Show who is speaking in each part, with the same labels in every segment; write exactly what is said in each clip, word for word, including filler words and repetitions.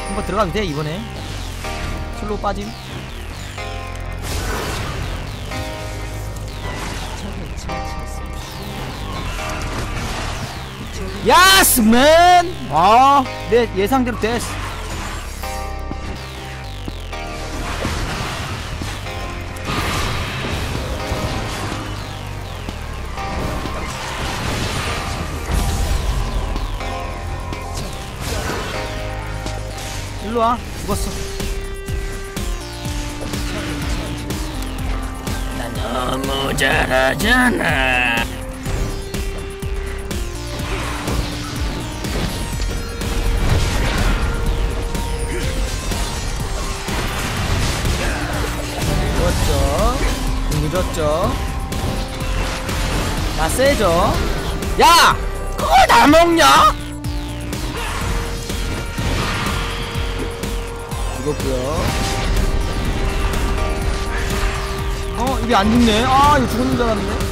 Speaker 1: 한번 들어가도 돼 이번에. 슬로우 빠짐. 야스 맨! 아, 내 예상대로 됐어. 일로와. 죽었어. 난 너무 잘하잖아. 죽었죠. 늦었죠. 나 세죠. 야! 그걸 다 먹냐? 죽었고요. 어? 이게 안 죽네. 아 이거 죽었는 줄 알았는데.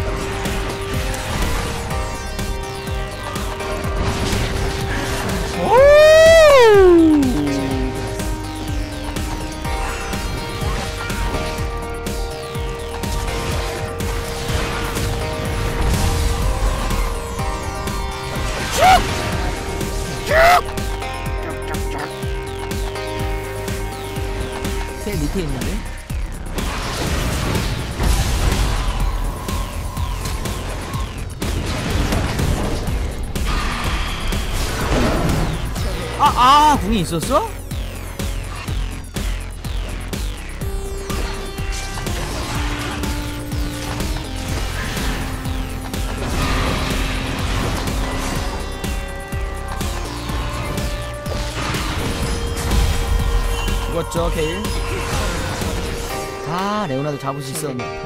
Speaker 1: 오! 새 밑에 있는데? 아, 아, 궁이 있었어? 죽었죠, 케일. 아, 레오나도 잡을 수 있었는데.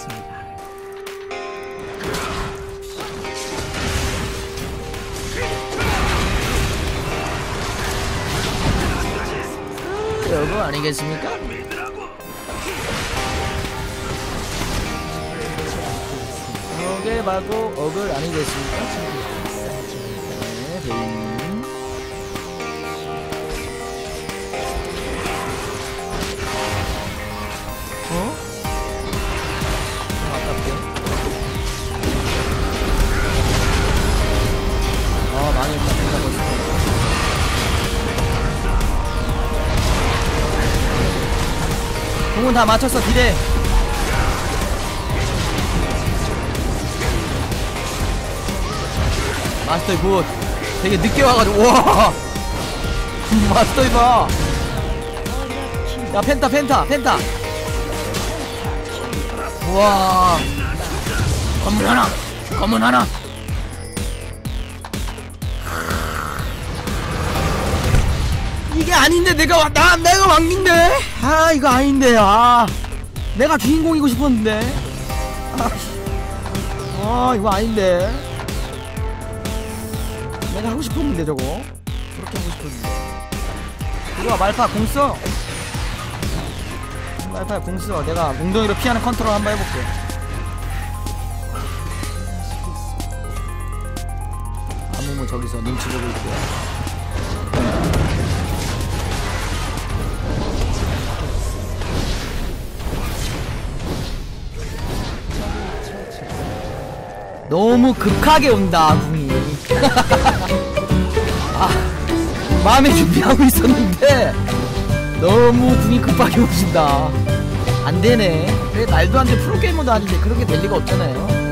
Speaker 1: 여거 아니겠습니까? 저게 바로 어글 아니겠습니까? 네, 베인. 어? 좀 아깝게. 아, 많이 잡힌다고 했어. 공은 다 맞췄어. 딜해. 마스터 굿. 되게 늦게 와가지고 우와 마스터 이봐. 야 펜타 펜타 펜타. 우와 건물 하나 건물 하나. 이게 아닌데 내가 나 내가 왕인데. 아 이거 아닌데. 아 내가 주인공이고 싶었는데. 아, 아 이거 아닌데. 내가 하고 싶었는데 저거. 그렇게 하고 싶었는데. 이리와 말파 공써. 말파 공써. 내가 웅덩이로 피하는 컨트롤 한번 해볼게. 아무무 저기서 눈치 보고 있고요. 너무 극하게 온다 궁이. 아, 마음의 준비하고 있었는데 너무 궁이 급하게 오신다. 안되네. 그래 말도 안돼. 프로게이머도 아닌데 그렇게 될 리가 없잖아요.